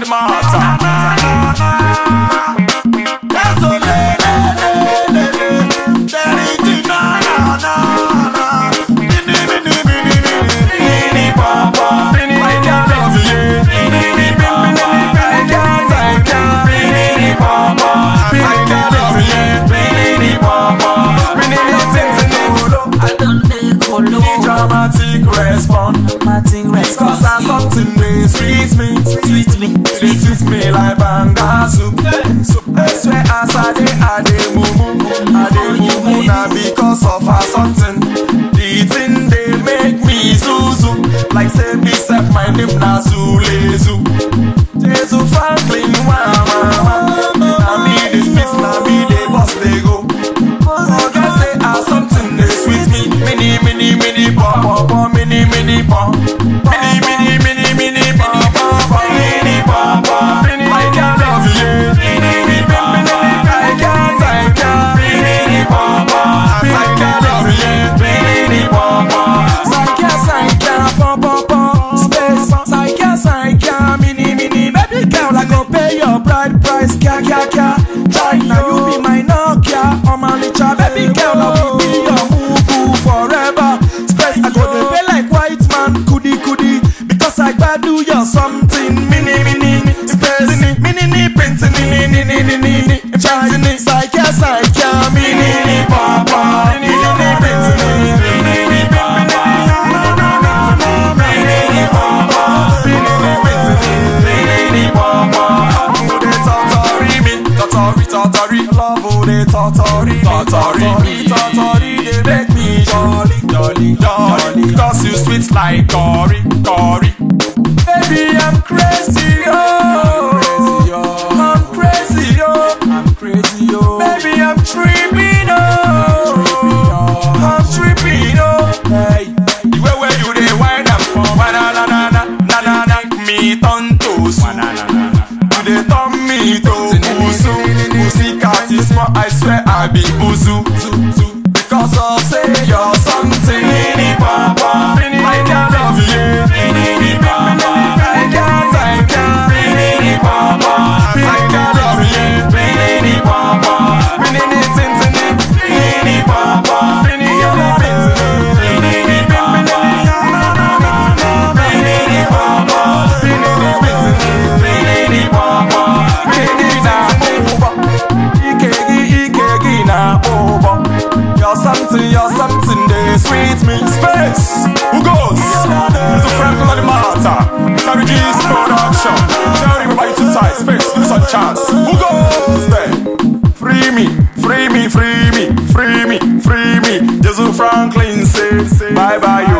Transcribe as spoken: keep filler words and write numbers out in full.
the matter. Dramatic respond, dramatic response. Cause I something they sweet me, Sweet me, they sweet me like banga soup. So I swear as I dey, I dey mumu, I dey mumu now because of her something. The thing they make me zuzu, like say me self my name na Zulezu. Jesu Franklin, wah wah wah. Na me this piece, na me they boss they go. Forget say I something they sweet me, mini mini mini pom pom pom, mini mini pom, mini mini mini mini pom pom pom, mini pom pom, mini. I can't love you, mini mini pom pom. I can't, I can't, mini pom pom. I can't love you, mini pom pom. I can't, I can't, pom pom pom. Space, I can't, I can't, mini mini. Baby girl, I go pay your bride price, kya kya kya. Try now, you be my Nokia, oh my licha. Baby girl, I will be your moo forever. Space, I go to pay like white man, kudi kudi. Because I gotta do your something, mini mini. Space, mini mini, printing, mini mini mini mini. Chinese, I guess I can, mini mini papa, mini mini printing, mini mini papa, mini mini papa, mini mini printing, mini mini papa. Who they torture me, torture, torture, love who they torture, torture me, torture. They make me jolly, jolly, jolly. Cause you sweet like Cory, Cory. Baby, I'm crazy, oh, I'm crazy, oh, I'm crazy, oh. Baby, I'm tripping, oh, I'm tripping, oh. Hey, the way where you dey wind up for na na na na na na na. Me turn to su, you dey turn me to buzu. Pussycat is more, I swear I be buzu. Because of say you're something, mini papa, I can't love you, mini papa, I can't, I can't, mini papa, I can't love you, mini papa, mini tintin, mini papa, mini tintin, mini papa, mini papa, mini papa, mini na over, ikegi ikegi na over. You're something, you're something, they sweet me. Space, who goes? There's a Franklin on the matter. Carry G's production. Tell everybody to tie. Space, give us a chance. Who goes there? Free me, free me, free me, free me, free me. Jesu Franklin say, bye bye.